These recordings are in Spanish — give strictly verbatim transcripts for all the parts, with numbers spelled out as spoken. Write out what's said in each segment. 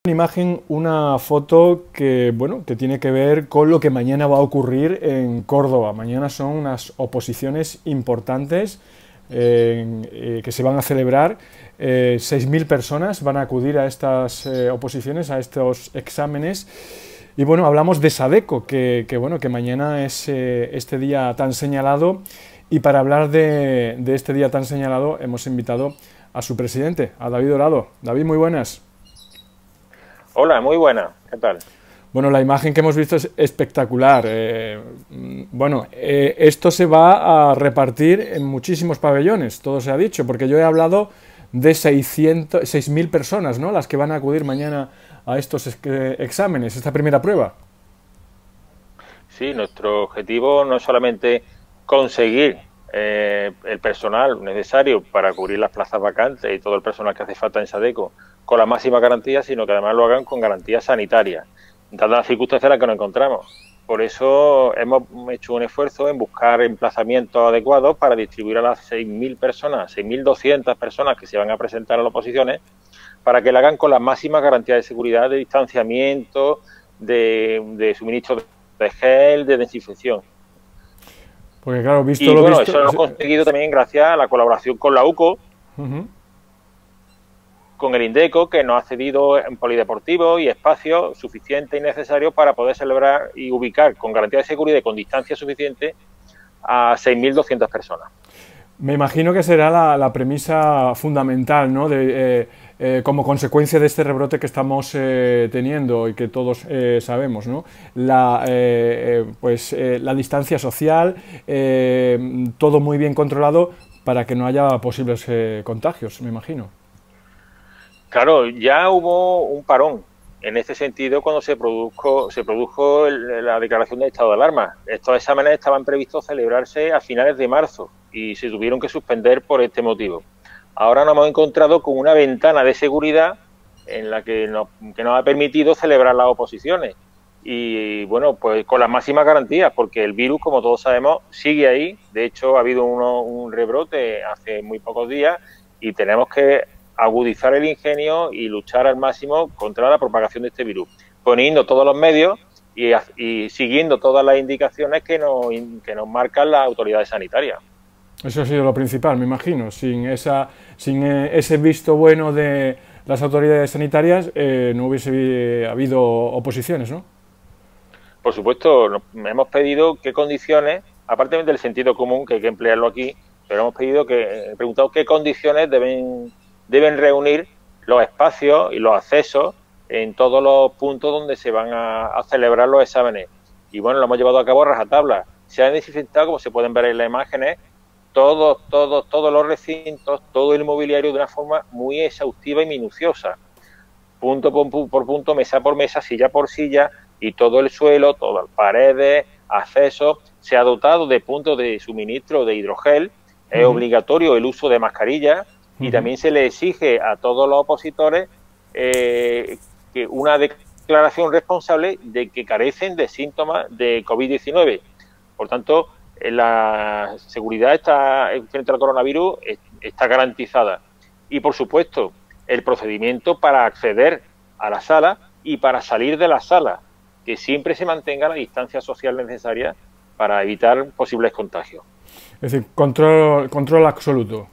Imagen, una foto que, bueno, que tiene que ver con lo que mañana va a ocurrir en Córdoba. Mañana son unas oposiciones importantes eh, eh, que se van a celebrar. Eh, seis mil personas van a acudir a estas eh, oposiciones, a estos exámenes. Y bueno, hablamos de SADECO, que, que, bueno, que mañana es eh, este día tan señalado. Y para hablar de, de este día tan señalado hemos invitado a su presidente, a David Dorado. David, muy buenas. Hola, muy buena. ¿Qué tal? Bueno, la imagen que hemos visto es espectacular. Eh, bueno, eh, esto se va a repartir en muchísimos pabellones, todo se ha dicho, porque yo he hablado de seiscientos, seis mil personas, ¿no?, las que van a acudir mañana a estos exámenes, esta primera prueba. Sí, nuestro objetivo no es solamente conseguir eh, el personal necesario para cubrir las plazas vacantes y todo el personal que hace falta en SADECO con la máxima garantía, sino que además lo hagan con garantía sanitaria, dadas las circunstancias en las que nos encontramos. Por eso hemos hecho un esfuerzo en buscar emplazamientos adecuados para distribuir a las seis mil personas, seis mil doscientas personas que se van a presentar a las oposiciones, para que lo hagan con las máximas garantías de seguridad, de distanciamiento, de, de suministro de gel, de desinfección. Porque claro, visto y lo bueno, visto... eso lo hemos conseguido también gracias a la colaboración con la U C O, uh-huh. con el INDECO, que nos ha cedido en polideportivo y espacios suficientes y necesarios para poder celebrar y ubicar con garantía de seguridad y con distancia suficiente a seis mil doscientas personas. Me imagino que será la, la premisa fundamental, ¿no?, de, eh, eh, como consecuencia de este rebrote que estamos eh, teniendo y que todos eh, sabemos, ¿no?, la, eh, eh, pues, eh, la distancia social, eh, todo muy bien controlado para que no haya posibles eh, contagios, me imagino. Claro, ya hubo un parón en este sentido cuando se produjo, se produjo el, la declaración de estado de alarma. Estos exámenes estaban previstos celebrarse a finales de marzo y se tuvieron que suspender por este motivo. Ahora nos hemos encontrado con una ventana de seguridad en la que nos, que nos ha permitido celebrar las oposiciones. Y bueno, pues con las máximas garantías, porque el virus, como todos sabemos, sigue ahí. De hecho, ha habido uno, un rebrote hace muy pocos días y tenemos que agudizar el ingenio y luchar al máximo contra la propagación de este virus, poniendo todos los medios y, y siguiendo todas las indicaciones que nos, que nos marcan las autoridades sanitarias. Eso ha sido lo principal, me imagino. Sin, esa, sin ese visto bueno de las autoridades sanitarias eh, no hubiese habido oposiciones, ¿no? Por supuesto, hemos pedido qué condiciones, aparte del sentido común, que hay que emplearlo aquí, pero hemos pedido que, preguntado qué condiciones deben deben reunir los espacios y los accesos en todos los puntos donde se van a, a celebrar los exámenes. Y bueno, lo hemos llevado a cabo a rajatabla. Se han desinfectado, como se pueden ver en las imágenes, todos, todos, todos los recintos, todo el mobiliario de una forma muy exhaustiva y minuciosa. Punto por, por punto, mesa por mesa, silla por silla, y todo el suelo, todas las paredes, accesos. Se ha dotado de puntos de suministro de hidrogel. Es uh-huh. obligatorio el uso de mascarillas. Y también se le exige a todos los opositores eh, que una declaración responsable de que carecen de síntomas de COVID diecinueve. Por tanto, la seguridad está, frente al coronavirus está garantizada. Y, por supuesto, el procedimiento para acceder a la sala y para salir de la sala, que siempre se mantenga la distancia social necesaria para evitar posibles contagios. Es decir, control, control absoluto.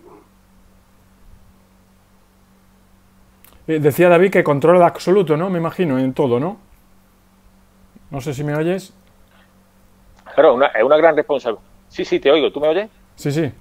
Decía David que control absoluto, ¿no? Me imagino, en todo, ¿no? No sé si me oyes. Claro, una, es una gran responsabilidad. Sí, sí, te oigo. ¿Tú me oyes? Sí, sí.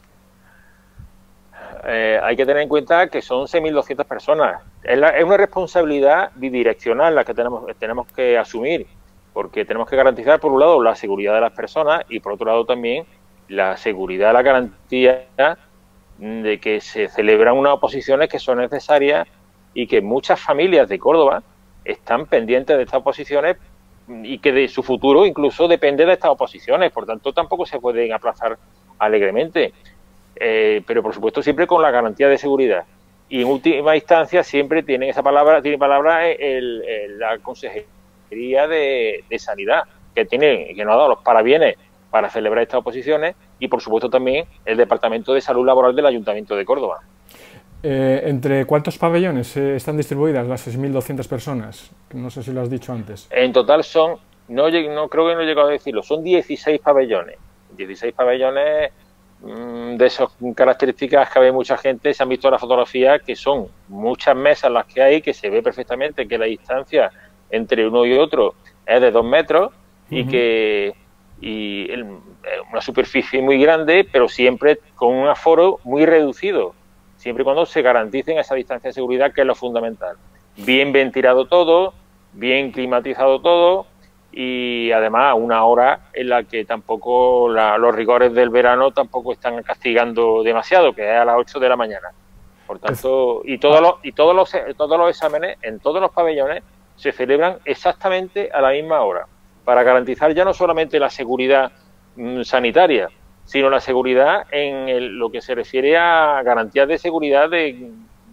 Eh, hay que tener en cuenta que son seis mil doscientas personas. Es, la, es una responsabilidad bidireccional la que tenemos, tenemos que asumir, porque tenemos que garantizar, por un lado, la seguridad de las personas y, por otro lado, también la seguridad, la garantía de que se celebran unas oposiciones que son necesarias y que muchas familias de Córdoba están pendientes de estas oposiciones y que de su futuro incluso depende de estas oposiciones, por tanto tampoco se pueden aplazar alegremente, eh, pero por supuesto siempre con la garantía de seguridad. Y en última instancia siempre tiene esa palabra, tiene palabra el, el, la Consejería de, de Sanidad, que tiene, que nos ha dado los parabienes para celebrar estas oposiciones, y por supuesto también el Departamento de Salud Laboral del Ayuntamiento de Córdoba. Eh, ¿Entre cuántos pabellones eh, están distribuidas las seis mil doscientas personas? No sé si lo has dicho antes. En total son, no, no creo que no he llegado a decirlo, son dieciséis pabellones. dieciséis pabellones mmm, de esas características que ve mucha gente, se han visto las fotografías, que son muchas mesas las que hay, que se ve perfectamente que la distancia entre uno y otro es de dos metros y uh-huh. que y el, una superficie muy grande, pero siempre con un aforo muy reducido, siempre y cuando se garanticen esa distancia de seguridad, que es lo fundamental. Bien ventilado todo, bien climatizado todo y además una hora en la que tampoco la, los rigores del verano tampoco están castigando demasiado, que es a las ocho de la mañana. Por tanto, y todos los, y todos los, todos los exámenes en todos los pabellones se celebran exactamente a la misma hora, para garantizar ya no solamente la seguridad mmm, sanitaria, sino la seguridad en el, lo que se refiere a garantías de seguridad, de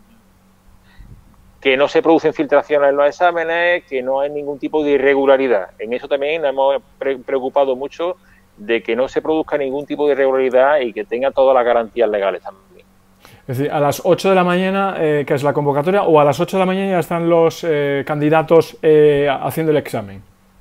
que no se producen filtraciones en los exámenes, que no hay ningún tipo de irregularidad. En eso también nos hemos pre preocupado mucho de que no se produzca ningún tipo de irregularidad y que tenga todas las garantías legales también. Es decir, a las ocho de la mañana, eh, que es la convocatoria, o a las ocho de la mañana ya están los eh, candidatos eh, haciendo el examen.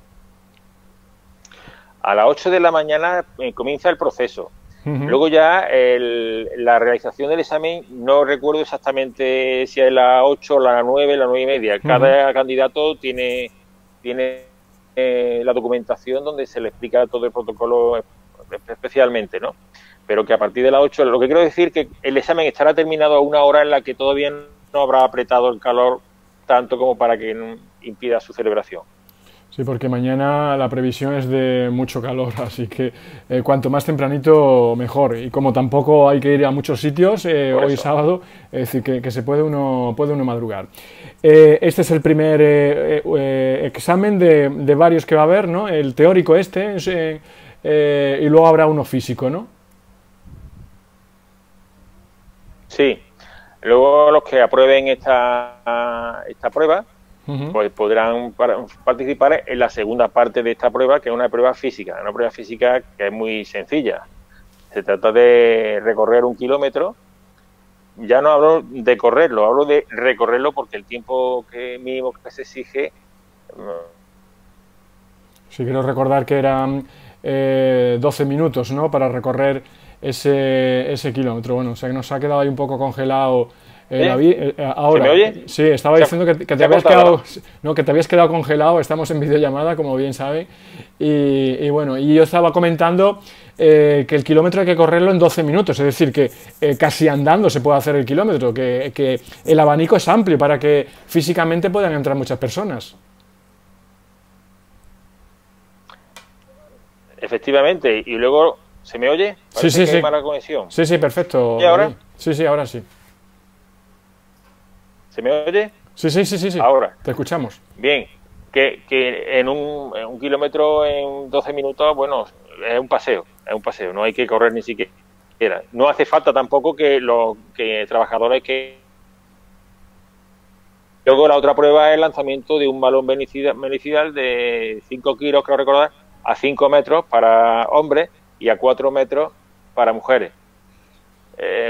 A las ocho de la mañana eh, comienza el proceso. Uh-huh. Luego ya el, la realización del examen, no recuerdo exactamente si es las ocho, las nueve, las nueve y media. Cada uh-huh. candidato tiene, tiene eh, la documentación donde se le explica todo el protocolo especialmente, ¿no? Pero que a partir de las ocho, lo que quiero decir que el examen estará terminado a una hora en la que todavía no habrá apretado el calor tanto como para que impida su celebración. Sí, porque mañana la previsión es de mucho calor, así que eh, cuanto más tempranito mejor. Y como tampoco hay que ir a muchos sitios, eh, hoy sábado, es decir, que, que se puede uno, puede uno madrugar. Eh, este es el primer eh, eh, examen de, de varios que va a haber, ¿no? El teórico este, eh, eh, y luego habrá uno físico, ¿no? Sí. Luego los que aprueben esta, esta prueba, Uh-huh. pues podrán participar en la segunda parte de esta prueba, que es una prueba física, una prueba física que es muy sencilla. Se trata de recorrer un kilómetro. Ya no hablo de correrlo, hablo de recorrerlo porque el tiempo que mínimo que se exige... Sí, quiero recordar que eran eh, doce minutos, ¿no?, para recorrer ese, ese kilómetro. Bueno, o sea que nos ha quedado ahí un poco congelado... Eh, David, eh, ahora, ¿Se me oye? Sí, estaba diciendo que, que, te habías quedado, no, que te habías quedado congelado, estamos en videollamada, como bien sabe, y, y bueno, y yo estaba comentando eh, que el kilómetro hay que correrlo en doce minutos, es decir, que eh, casi andando se puede hacer el kilómetro, que, que el abanico es amplio para que físicamente puedan entrar muchas personas. Efectivamente, y luego, ¿se me oye? Parece sí, sí, que sí. Hay mala conexión. Sí, sí, perfecto. ¿Y ahora? Sí, sí, ahora sí. ¿Se me oye? Sí, sí, sí, sí, sí. Ahora. Te escuchamos. Bien, que, que en, un, en un kilómetro en doce minutos, bueno, es un paseo, es un paseo, no hay que correr ni siquiera. No hace falta tampoco que los que trabajadores que... Luego la otra prueba es el lanzamiento de un balón benicidal de cinco kilos, creo recordar, a cinco metros para hombres y a cuatro metros para mujeres. Eh,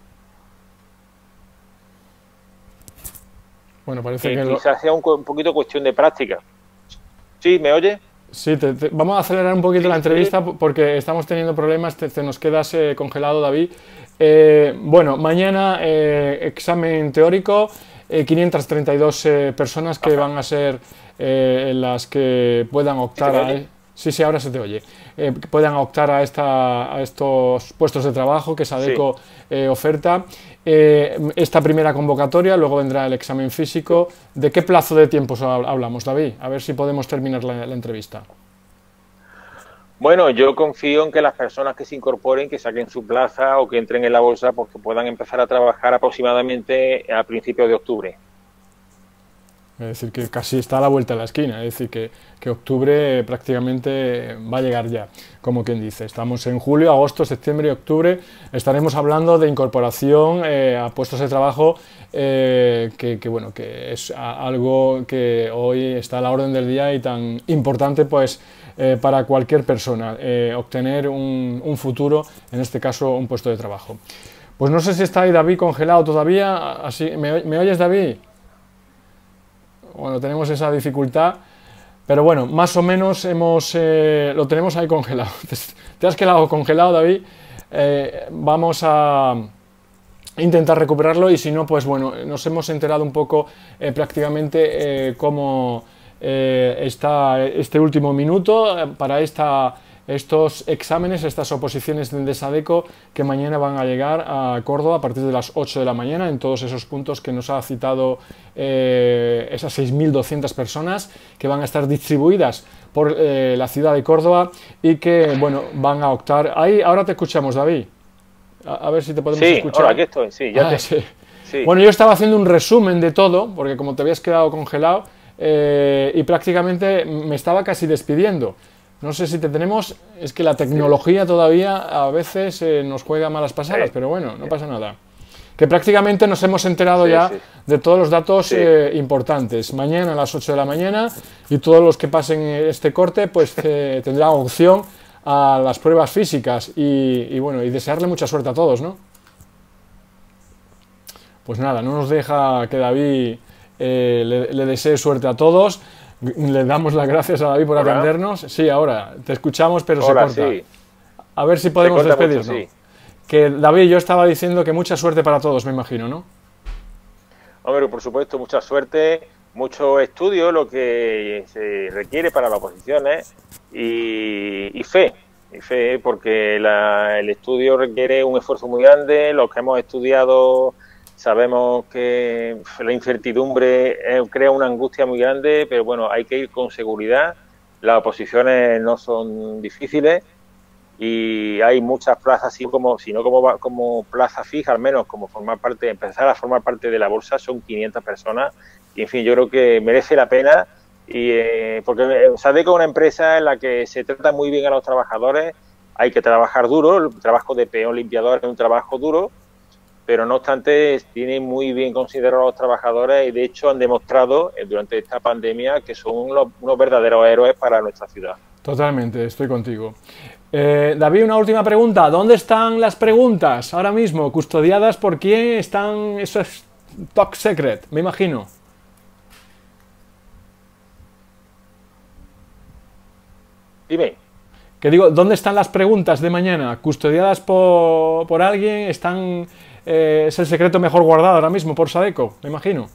Bueno, parece que, que quizás lo... sea un, un poquito cuestión de práctica. ¿Sí? ¿Me oye? Sí, te, te, vamos a acelerar un poquito sí, la entrevista sí. porque estamos teniendo problemas, te, te nos quedas eh, congelado, David. Eh, bueno, mañana eh, examen teórico, eh, quinientas treinta y dos eh, personas que Ajá. van a ser eh, las que puedan optar a... Sí, sí, ahora se te oye. Eh, puedan optar a, esta, a estos puestos de trabajo que Sadeco sí. eh, oferta. Eh, esta primera convocatoria, luego vendrá el examen físico. ¿De qué plazo de tiempo hablamos, David? A ver si podemos terminar la, la entrevista. Bueno, yo confío en que las personas que se incorporen, que saquen su plaza o que entren en la bolsa, pues que puedan empezar a trabajar aproximadamente a principios de octubre. Es decir, que casi está a la vuelta de la esquina, es decir, que, que octubre prácticamente va a llegar ya, como quien dice. Estamos en julio, agosto, septiembre y octubre, estaremos hablando de incorporación eh, a puestos de trabajo, eh, que, que, bueno, que es a, algo que hoy está a la orden del día y tan importante pues eh, para cualquier persona, eh, obtener un, un futuro, en este caso un puesto de trabajo. Pues no sé si está ahí David congelado todavía. Así, ¿me, ¿me oyes, David? Bueno, tenemos esa dificultad. Pero bueno, más o menos hemos, eh, lo tenemos ahí congelado. Te has quedado congelado, David. Eh, vamos a intentar recuperarlo y si no, pues bueno, nos hemos enterado un poco eh, prácticamente eh, cómo eh, está este último minuto eh, para esta, estos exámenes, estas oposiciones de SADECO que mañana van a llegar a Córdoba a partir de las ocho de la mañana en todos esos puntos que nos ha citado eh, esas seis mil doscientas personas que van a estar distribuidas por eh, la ciudad de Córdoba y que, bueno, van a optar. Ahí, ahora te escuchamos, David. A, a ver si te podemos sí, escuchar. Hola, aquí estoy, sí, ya ah, te... sí. Sí. Bueno, yo estaba haciendo un resumen de todo, porque como te habías quedado congelado, eh, y prácticamente me estaba casi despidiendo. No sé si te tenemos, es que la tecnología todavía a veces eh, nos juega malas pasadas, sí. Pero bueno, no pasa nada. Que prácticamente nos hemos enterado sí, ya sí. de todos los datos sí. eh, importantes. Mañana a las ocho de la mañana y todos los que pasen este corte pues eh, tendrán opción a las pruebas físicas y, y bueno, y desearle mucha suerte a todos, ¿no? Pues nada, no nos deja que David eh, le, le desee suerte a todos. Le damos las gracias a David por ¿Hola? atendernos. Sí, ahora, te escuchamos, pero Hola, se corta. Sí. A ver si podemos despedirnos. Mucho, sí. Que David, yo estaba diciendo que mucha suerte para todos, me imagino, ¿no? Hombre, por supuesto, mucha suerte, mucho estudio, lo que se requiere para las oposiciones, y, y fe, y fe, porque la, el estudio requiere un esfuerzo muy grande. Los que hemos estudiado sabemos que la incertidumbre crea una angustia muy grande, pero bueno, hay que ir con seguridad. Las oposiciones no son difíciles y hay muchas plazas, así como, si no como, como plaza fija, al menos como formar parte, empezar a formar parte de la bolsa, son quinientas personas. Y en fin, yo creo que merece la pena, y eh, porque SADECO es una empresa en la que se trata muy bien a los trabajadores. Hay que trabajar duro, el trabajo de peón limpiador es un trabajo duro, pero no obstante tiene muy bien considerados a los trabajadores y de hecho han demostrado eh, durante esta pandemia que son los, unos verdaderos héroes para nuestra ciudad. Totalmente, estoy contigo. Eh, David, una última pregunta. ¿Dónde están las preguntas ahora mismo? ¿Custodiadas por quién están? Eso es top secret, me imagino. Dime. Que digo, ¿dónde están las preguntas de mañana? ¿Custodiadas por, por alguien? ¿Están, eh, ¿Es el secreto mejor guardado ahora mismo por SADECO? Me imagino.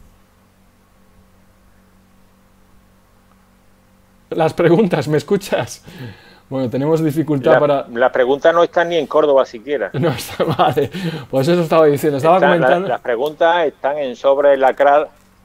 Las preguntas, ¿me escuchas? Bueno, tenemos dificultad la, para... Las preguntas no están ni en Córdoba siquiera. No está vale. Pues eso estaba diciendo. Estaba están, comentando... La, las preguntas están en sobre lacrado.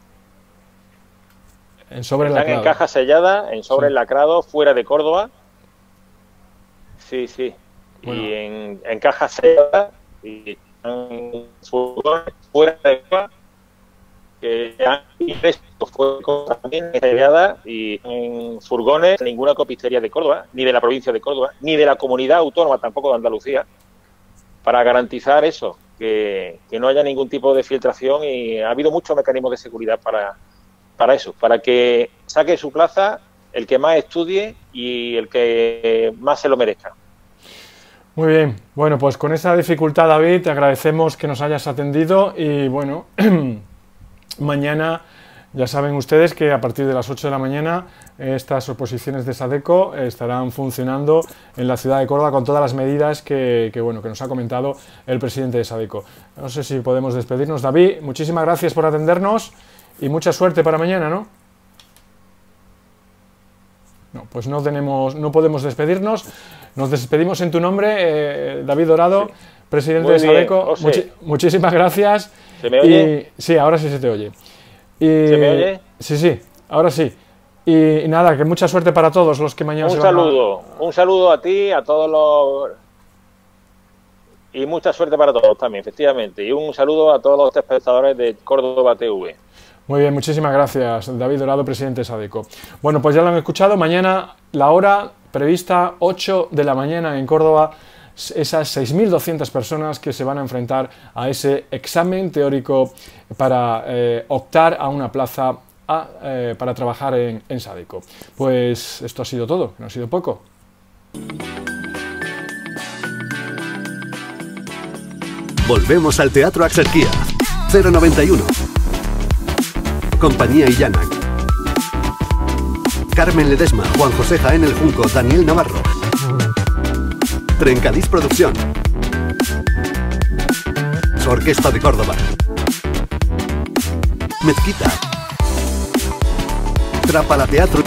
En sobre están lacrado. en caja sellada, en sobre sí. lacrado, fuera de Córdoba. Sí, sí. Bueno. Y en, en caja sellada y en furgones fuera de Córdoba. Que ya fue también sellada y en furgones, ninguna copistería de Córdoba, ni de la provincia de Córdoba, ni de la comunidad autónoma tampoco de Andalucía, para garantizar eso, que, que no haya ningún tipo de filtración, y ha habido muchos mecanismos de seguridad para, para eso, para que saque su plaza el que más estudie y el que más se lo merezca. Muy bien, bueno, pues con esa dificultad, David, te agradecemos que nos hayas atendido y bueno... Mañana ya saben ustedes que a partir de las ocho de la mañana estas oposiciones de SADECO estarán funcionando en la ciudad de Córdoba con todas las medidas que, que, bueno, que nos ha comentado el presidente de SADECO. No sé si podemos despedirnos. David, muchísimas gracias por atendernos y mucha suerte para mañana, ¿no? No, pues no tenemos, no podemos despedirnos. Nos despedimos en tu nombre, eh, David Dorado, sí. presidente Muy de SADECO. Muchi muchísimas gracias. ¿Se me oye? Y, sí, ahora sí se te oye. Y, ¿Se me oye? Sí, sí, ahora sí. Y, y nada, que mucha suerte para todos los que mañana un se saludo, van a... Un saludo a ti, a todos los... Y mucha suerte para todos también, efectivamente. Y un saludo a todos los espectadores de Córdoba T V. Muy bien, muchísimas gracias, David Dorado, presidente de SADECO. Bueno, pues ya lo han escuchado. Mañana la hora prevista, ocho de la mañana en Córdoba, esas seis mil doscientas personas que se van a enfrentar a ese examen teórico para eh, optar a una plaza a, eh, para trabajar en, en SADECO. Pues esto ha sido todo, no ha sido poco. Volvemos al Teatro Axarquía. cero noventa y uno. Compañía Illana. Carmen Ledesma, Juan José Jaén El Junco, Daniel Navarro. Trencadís Producción. Su Orquesta de Córdoba. Mezquita. Trápala Teatro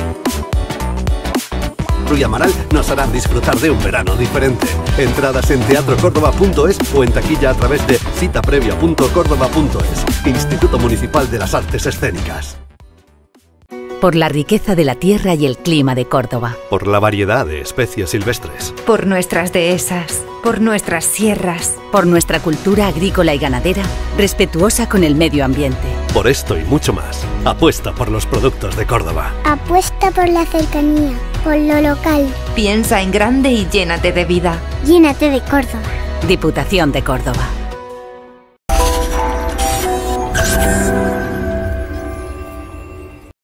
y Amaral nos harán disfrutar de un verano diferente. Entradas en teatro córdoba punto es o en taquilla a través de cita previa punto córdoba punto es. Instituto Municipal de las Artes Escénicas. Por la riqueza de la tierra y el clima de Córdoba. Por la variedad de especies silvestres. Por nuestras dehesas. Por nuestras sierras. Por nuestra cultura agrícola y ganadera, respetuosa con el medio ambiente. Por esto y mucho más, apuesta por los productos de Córdoba. Apuesta por la cercanía, por lo local. Piensa en grande y llénate de vida. Llénate de Córdoba. Diputación de Córdoba.